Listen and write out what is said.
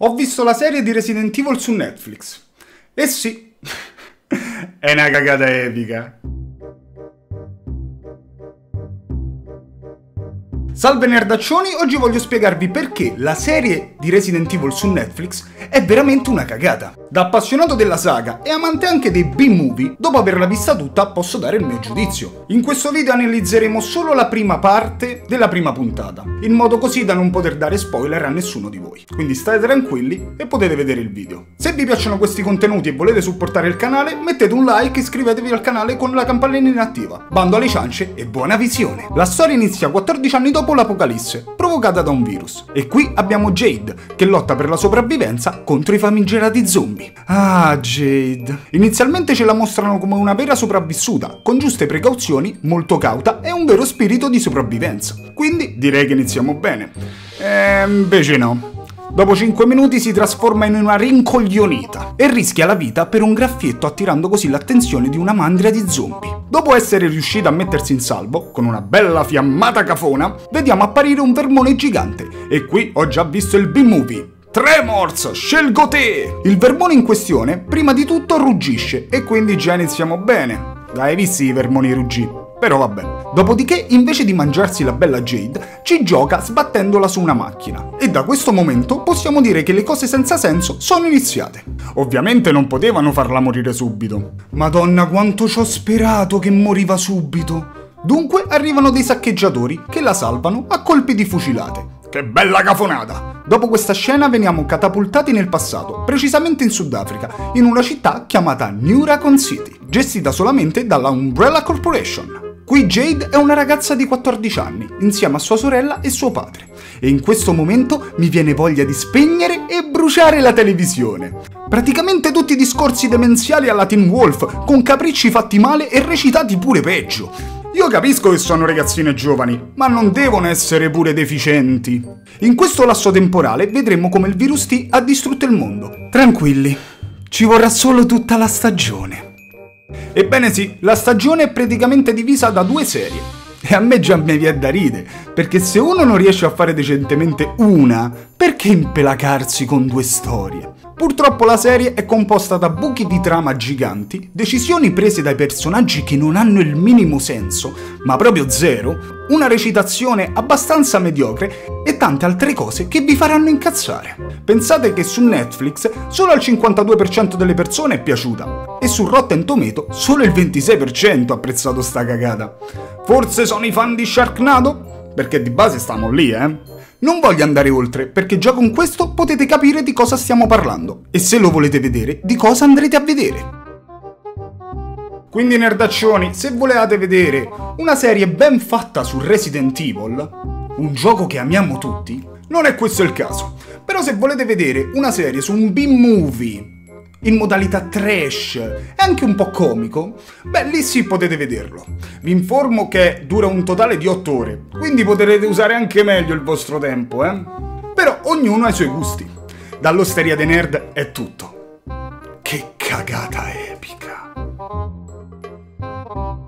Ho visto la serie di Resident Evil su Netflix. E sì, è una cagata epica. Salve nerdaccioni, oggi voglio spiegarvi perché la serie di Resident Evil su Netflix è veramente una cagata. Da appassionato della saga e amante anche dei B-movie, dopo averla vista tutta posso dare il mio giudizio. In questo video analizzeremo solo la prima parte della prima puntata, in modo così da non poter dare spoiler a nessuno di voi. Quindi state tranquilli e potete vedere il video. Se vi piacciono questi contenuti e volete supportare il canale, mettete un like e iscrivetevi al canale con la campanellina inattiva. Bando alle ciance e buona visione! La storia inizia 14 anni dopo l'apocalisse, provocata da un virus. E qui abbiamo Jade, che lotta per la sopravvivenza contro i famigerati zombie. Ah, Jade. Inizialmente ce la mostrano come una vera sopravvissuta, con giuste precauzioni, molto cauta e un vero spirito di sopravvivenza. Quindi direi che iniziamo bene. Invece no. Dopo 5 minuti si trasforma in una rincoglionita e rischia la vita per un graffietto, attirando così l'attenzione di una mandria di zombie. Dopo essere riuscita a mettersi in salvo, con una bella fiammata cafona, vediamo apparire un vermone gigante. E qui ho già visto il B-movie. Tremors, scelgo te! Il vermone in questione, prima di tutto, ruggisce e quindi già iniziamo bene. Hai visto i vermoni ruggì? Però vabbè. Dopodiché, invece di mangiarsi la bella Jade, ci gioca sbattendola su una macchina. E da questo momento possiamo dire che le cose senza senso sono iniziate. Ovviamente non potevano farla morire subito. Madonna, quanto ci ho sperato che moriva subito. Dunque arrivano dei saccheggiatori che la salvano a colpi di fucilate. Che bella cafonata! Dopo questa scena veniamo catapultati nel passato, precisamente in Sudafrica, in una città chiamata New Raccoon City, gestita solamente dalla Umbrella Corporation. Qui Jade è una ragazza di 14 anni, insieme a sua sorella e suo padre. E in questo momento mi viene voglia di spegnere e bruciare la televisione. Praticamente tutti i discorsi demenziali alla Teen Wolf, con capricci fatti male e recitati pure peggio. Io capisco che sono ragazzine giovani, ma non devono essere pure deficienti. In questo lasso temporale vedremo come il virus T ha distrutto il mondo. Tranquilli, ci vorrà solo tutta la stagione. Ebbene sì, la stagione è praticamente divisa da 2 serie. E a me già mi viene da ridere, perché se uno non riesce a fare decentemente una, perché impelacarsi con 2 storie? Purtroppo la serie è composta da buchi di trama giganti, decisioni prese dai personaggi che non hanno il minimo senso, ma proprio zero, una recitazione abbastanza mediocre e tante altre cose che vi faranno incazzare. Pensate che su Netflix solo al 52% delle persone è piaciuta e su Rotten Tomato solo il 26% ha apprezzato sta cagata. Forse sono i fan di Sharknado? Perché di base stiamo lì, Non voglio andare oltre, perché già con questo potete capire di cosa stiamo parlando. E se lo volete vedere, di cosa andrete a vedere. Quindi nerdaccioni, se volevate vedere una serie ben fatta su Resident Evil, un gioco che amiamo tutti, non è questo il caso. Però se volete vedere una serie su un B-movie, in modalità trash e anche un po' comico, beh, lì sì potete vederlo. Vi informo che dura un totale di 8 ore, quindi potrete usare anche meglio il vostro tempo, Però ognuno ha i suoi gusti. Dall'Osteria dei Nerd è tutto. Che cagata epica!